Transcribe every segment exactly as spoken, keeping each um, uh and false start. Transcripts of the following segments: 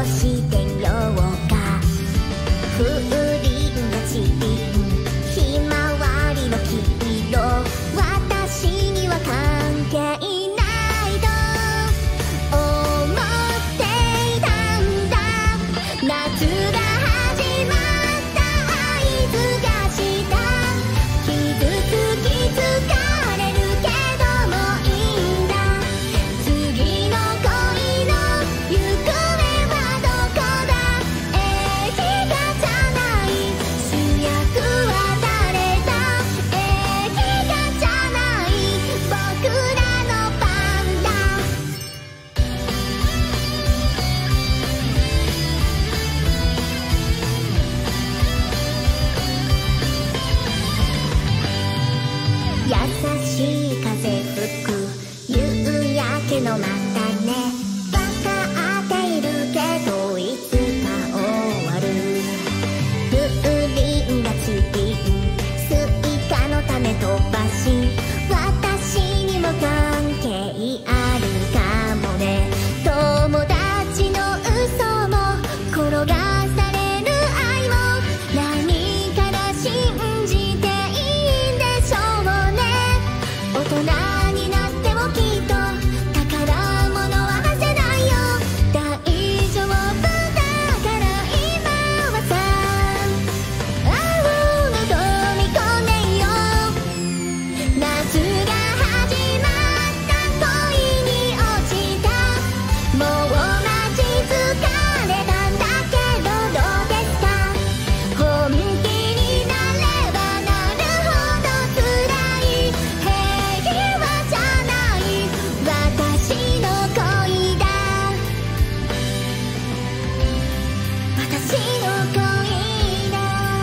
してみようか。風鈴が散りひまわりの黄色、私には関係ないと思っていたんだ。夏が始まった合図がした。傷つき疲れるけどもいいんだ。次の恋の行方はどこだ。映画じゃない主役は誰だ。映画じゃない僕らの番だ。優しい風吹く夕焼けのまたね。わかっているけどいつか終わる。風鈴が散りスイカの種飛ばし、私にも関係あるかもね。友達の嘘も転がされる愛も何から信じていいんでしょうね。大人になってもきっと宝物は忘れないよ。大丈夫だから今はさ、青の飛び込んでよ。夏が始まった恋に落ちた。もう待ち疲れたんだけどどうですか。本気になればなるほど辛い。平和じゃない私の恋だ。私の恋だ。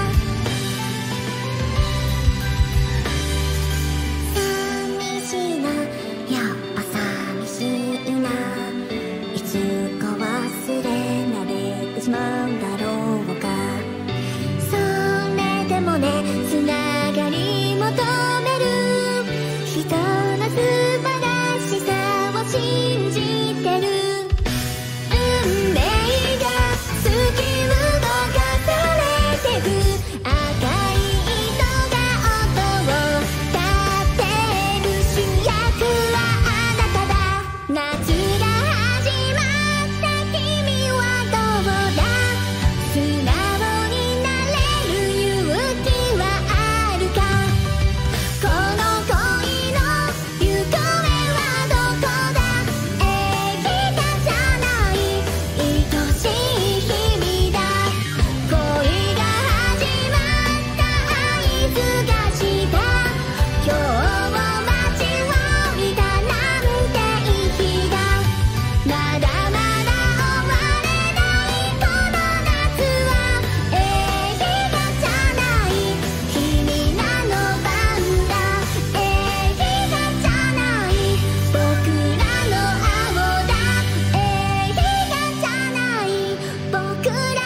寂しいな、やっぱ寂しいな。いつか忘れられてしまうんだろうか。それでもね、つながり求める人の素晴らしさを信じてる。運命が突き動かされてく。赤い糸が音を立てる。主役はあなただ。夏が始まった君はどうだ。素直になれる勇気はあるか。この恋の行方はどこだ。映画じゃない愛しい日々だ。恋が始まった合図がした。今日を待ちわびたなんていい日だ。まだまだ終われないこの夏は映画じゃない君らの番だ。映画じゃない僕らの青だ。映画じゃない僕ら